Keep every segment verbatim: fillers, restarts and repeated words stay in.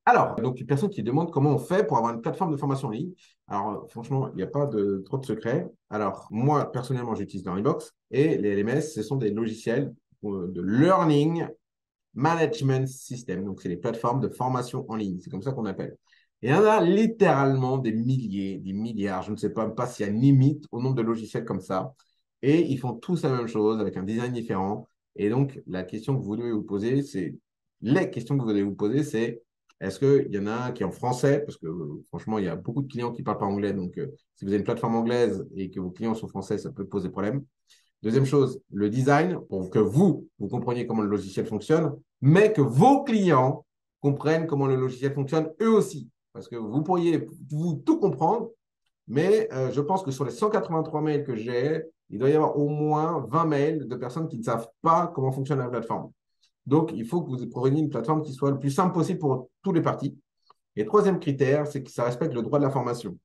Alors, donc, une personne qui demande comment on fait pour avoir une plateforme de formation en ligne. Alors, euh, franchement, il n'y a pas de, trop de secrets. Alors, moi, personnellement, j'utilise Learnybox et les L M S, ce sont des logiciels euh, de Learning Management System. Donc, c'est les plateformes de formation en ligne. C'est comme ça qu'on appelle. Et il y en a littéralement des milliers, des milliards. Je ne sais pas, même pas s'il y a une limite au nombre de logiciels comme ça. Et ils font tous la même chose avec un design différent. Et donc, la question que vous devez vous poser, c'est les questions que vous devez vous poser, c'est est-ce qu'il y en a un qui est en français? Parce que euh, franchement, il y a beaucoup de clients qui ne parlent pas anglais. Donc, euh, si vous avez une plateforme anglaise et que vos clients sont français, ça peut poser problème. Deuxième chose, le design, pour que vous, vous compreniez comment le logiciel fonctionne, mais que vos clients comprennent comment le logiciel fonctionne eux aussi. Parce que vous pourriez vous tout comprendre, mais euh, je pense que sur les cent quatre-vingt-trois mails que j'ai, il doit y avoir au moins vingt mails de personnes qui ne savent pas comment fonctionne la plateforme. Donc, il faut que vous preniez une plateforme qui soit le plus simple possible pour tous les parties. Et troisième critère, c'est que ça respecte le droit de l'information,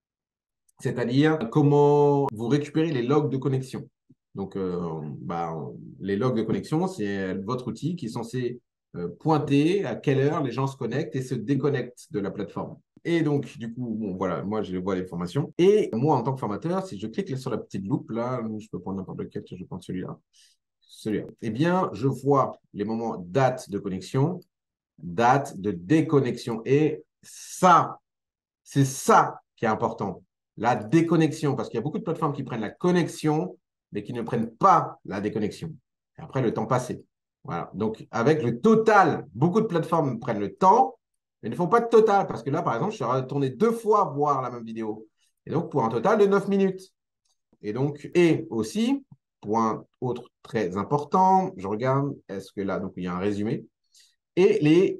c'est-à-dire comment vous récupérez les logs de connexion. Donc, euh, bah, les logs de connexion, c'est votre outil qui est censé euh, pointer à quelle heure les gens se connectent et se déconnectent de la plateforme. Et donc, du coup, bon, voilà, moi, je vois les formations. Et moi, en tant que formateur, si je clique là sur la petite loupe, là, je peux prendre n'importe lequel, je prends celui-là, celui-là. Eh bien, je vois les moments date de connexion, date de déconnexion. Et ça, c'est ça qui est important. La déconnexion, parce qu'il y a beaucoup de plateformes qui prennent la connexion, mais qui ne prennent pas la déconnexion. Et après, le temps passé. Voilà. Donc, avec le total, beaucoup de plateformes prennent le temps, mais ne font pas de total, parce que là, par exemple, je suis retourné deux fois voir la même vidéo. Et donc, pour un total de neuf minutes. Et donc, et aussi, point autre très important, je regarde, est-ce que là, donc il y a un résumé, et les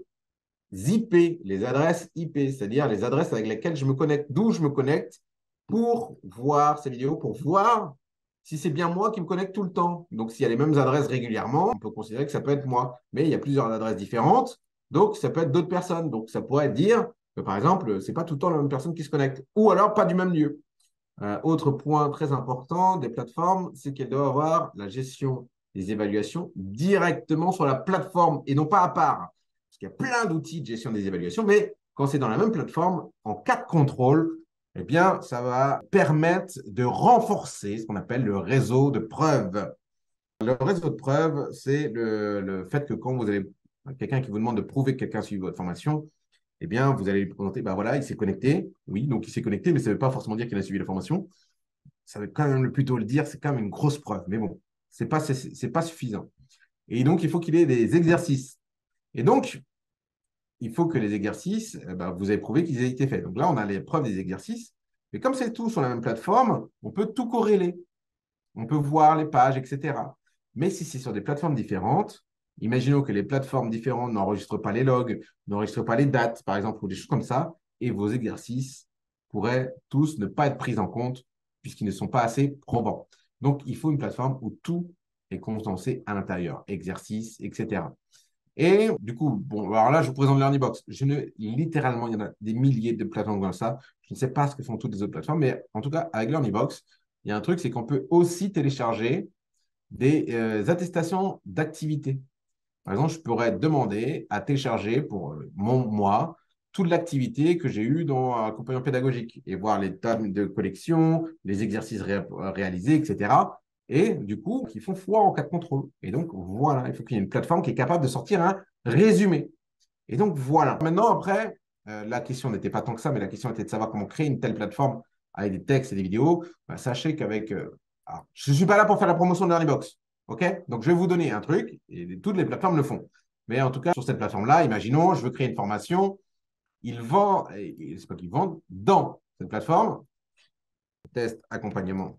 I P, les adresses I P, c'est-à-dire les adresses avec lesquelles je me connecte, d'où je me connecte pour voir ces vidéos, pour voir si c'est bien moi qui me connecte tout le temps. Donc, s'il y a les mêmes adresses régulièrement, on peut considérer que ça peut être moi. Mais il y a plusieurs adresses différentes, donc ça peut être d'autres personnes. Donc, ça pourrait dire que, par exemple, ce n'est pas tout le temps la même personne qui se connecte, ou alors pas du même lieu. Euh, autre point très important des plateformes, c'est qu'elles doivent avoir la gestion des évaluations directement sur la plateforme et non pas à part. Parce qu'il y a plein d'outils de gestion des évaluations, mais quand c'est dans la même plateforme, en cas de contrôle, eh bien, ça va permettre de renforcer ce qu'on appelle le réseau de preuves. Le réseau de preuves, c'est le, le fait que quand vous avez quelqu'un qui vous demande de prouver que quelqu'un suit votre formation, eh bien, vous allez lui présenter, ben voilà, il s'est connecté. Oui, donc il s'est connecté, mais ça ne veut pas forcément dire qu'il a suivi la formation. Ça veut quand même plutôt le dire, c'est quand même une grosse preuve. Mais bon, ce n'est pas, c'est pas suffisant. Et donc, il faut qu'il ait des exercices. Et donc, il faut que les exercices, eh ben, vous avez prouvé qu'ils aient été faits. Donc là, on a les preuves des exercices. Mais comme c'est tout sur la même plateforme, on peut tout corréler. On peut voir les pages, et cetera. Mais si c'est sur des plateformes différentes, imaginons que les plateformes différentes n'enregistrent pas les logs, n'enregistrent pas les dates, par exemple, ou des choses comme ça, et vos exercices pourraient tous ne pas être pris en compte puisqu'ils ne sont pas assez probants. Donc, il faut une plateforme où tout est condensé à l'intérieur, exercices, et cetera. Et du coup, bon, alors là, je vous présente Learnybox. Je ne, littéralement, il y en a des milliers de plateformes comme ça. Je ne sais pas ce que font toutes les autres plateformes, mais en tout cas, avec Learnybox, il y a un truc, c'est qu'on peut aussi télécharger des euh, attestations d'activité. Par exemple, je pourrais demander à télécharger pour euh, mon mois toute l'activité que j'ai eue dans un accompagnement pédagogique et voir les tables de collection, les exercices ré réalisés, et cetera. Et du coup, qui font foi en cas de contrôle. Et donc, voilà, il faut qu'il y ait une plateforme qui est capable de sortir un résumé. Et donc, voilà. Maintenant, après, euh, la question n'était pas tant que ça, mais la question était de savoir comment créer une telle plateforme avec des textes et des vidéos. Bah, sachez qu'avec… Euh, alors, je ne suis pas là pour faire la promotion de Learnybox. OK? Donc, je vais vous donner un truc et toutes les plateformes le font. Mais en tout cas, sur cette plateforme-là, imaginons, je veux créer une formation. Ils vendent, c'est pas qu'ils vendent, dans cette plateforme, test accompagnement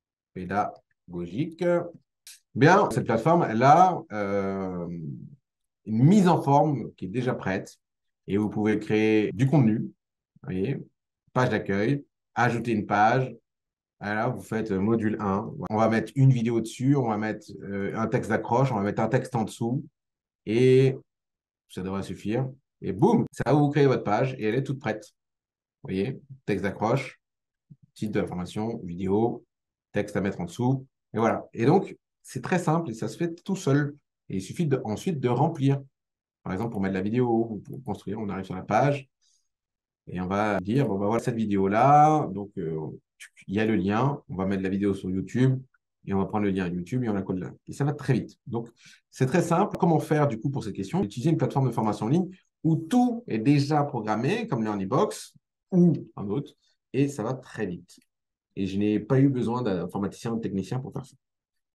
pédagogique. Bien, cette plateforme, elle a euh, une mise en forme qui est déjà prête et vous pouvez créer du contenu, vous voyez, page d'accueil, ajouter une page. Alors, vous faites module un. On va mettre une vidéo dessus, on va mettre euh, un texte d'accroche, on va mettre un texte en dessous et ça devrait suffire. Et boum, ça va vous créer votre page et elle est toute prête. Vous voyez, texte d'accroche, titre de la formation, vidéo, texte à mettre en dessous. Et voilà. Et donc, c'est très simple et ça se fait tout seul. Et il suffit de, ensuite de remplir. Par exemple, pour mettre la vidéo ou pour construire, on arrive sur la page et on va dire, bon, bah, voilà cette vidéo-là. Donc, euh, il y a le lien. On va mettre la vidéo sur YouTube et on va prendre le lien YouTube et on la colle là. Et ça va très vite. Donc, c'est très simple. Comment faire du coup pour cette question? Utiliser une plateforme de formation en ligne où tout est déjà programmé, comme Learnybox ou un autre, et ça va très vite. Et je n'ai pas eu besoin d'informaticien ou de technicien pour faire ça.